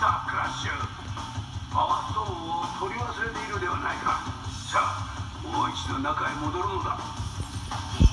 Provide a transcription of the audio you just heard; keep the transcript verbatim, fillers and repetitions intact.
さあクラッシュ、パワーストーンを取り忘れているではないか。さあもう一度中へ戻るのだ。